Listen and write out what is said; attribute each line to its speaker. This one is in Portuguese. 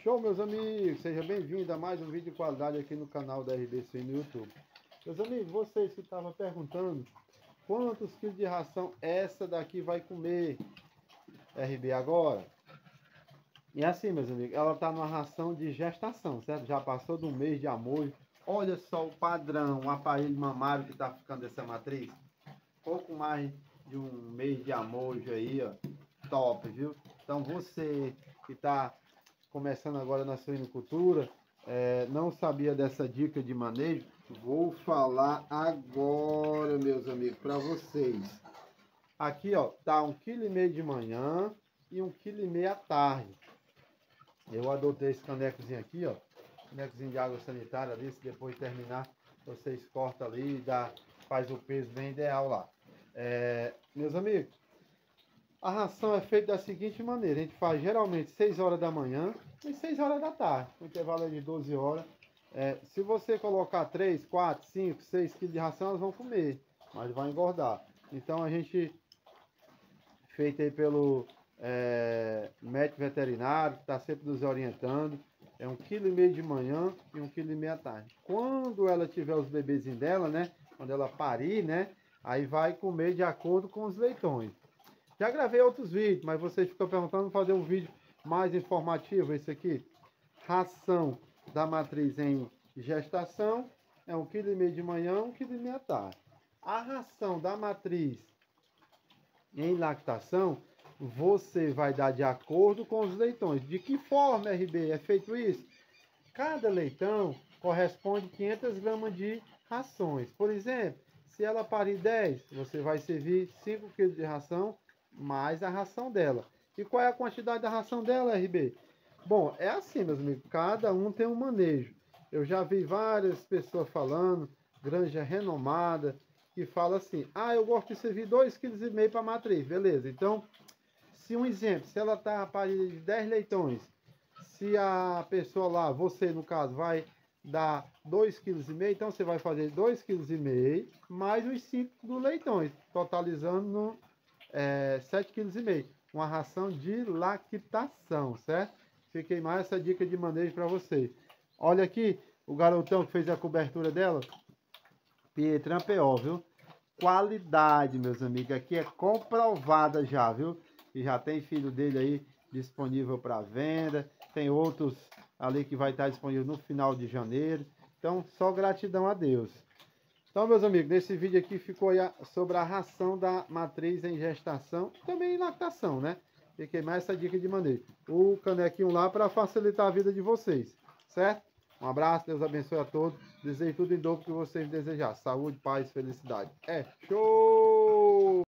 Speaker 1: Show, meus amigos! Seja bem-vindo a mais um vídeo de qualidade aqui no canal da RBC no YouTube. Meus amigos, vocês que estavam perguntando quantos quilos de ração essa daqui vai comer RB agora. E assim, meus amigos, ela está numa ração de gestação, certo? Já passou de um mês de amor. Olha só o padrão, o aparelho mamário que está ficando dessa matriz. Pouco mais de um mês de amor aí, ó. Top, viu? Então você que está começando agora na suinocultura, não sabia dessa dica de manejo, vou falar agora, meus amigos, para vocês. Aqui, ó, tá 1,5 kg de manhã e 1,5 kg à tarde. Eu adotei esse canecozinho aqui, ó, canecozinho de água sanitária ali. Se depois terminar, vocês cortam ali e faz o peso bem ideal lá. Meus amigos, a ração é feita da seguinte maneira: a gente faz geralmente 6 horas da manhã e 6 horas da tarde, o intervalo é de 12 horas. Se você colocar 3, 4, 5, 6 quilos de ração, elas vão comer, mas vai engordar. Então a gente, feito aí pelo médico veterinário, que está sempre nos orientando, é 1,5 kg de manhã e 1,5 kg à tarde. Quando ela tiver os bebezinhos dela, né, quando ela parir, né, aí vai comer de acordo com os leitões. Já gravei outros vídeos, mas vocês ficam perguntando, vou fazer um vídeo mais informativo. Esse aqui, ração da matriz em gestação, é 1,5 kg de manhã, 1,5 kg à tarde. A ração da matriz em lactação, você vai dar de acordo com os leitões. De que forma, RB, é feito isso? Cada leitão corresponde a 500 gramas de rações. Por exemplo, se ela parir 10, você vai servir 5 kg de ração, mais a ração dela. E qual é a quantidade da ração dela, RB? Bom, é assim, meus amigos, cada um tem um manejo. Eu já vi várias pessoas falando, granja renomada, que fala assim: ah, eu gosto de servir 2,5 kg para a matriz. Beleza, então, se um exemplo, se ela está a parir de 10 leitões, se a pessoa lá, você no caso, vai dar 2,5 kg, então você vai fazer 2,5 kg mais os 5 dos leitões, totalizando no 7,5 kg, uma ração de lactação, certo? Fiquei mais essa dica de manejo para vocês. Olha aqui, o garotão que fez a cobertura dela, Pietran PO, viu? Qualidade, meus amigos, aqui é comprovada já, viu? E já tem filho dele aí disponível para venda, tem outros ali que vai estar disponível no final de janeiro. Então, só gratidão a Deus. Então, meus amigos, nesse vídeo aqui ficou aí sobre a ração da matriz em gestação e também em lactação, né? Fiquei mais essa dica de manejo. O canequinho lá para facilitar a vida de vocês, certo? Um abraço, Deus abençoe a todos. Desejo tudo em dobro que vocês desejar. Saúde, paz, felicidade. Show!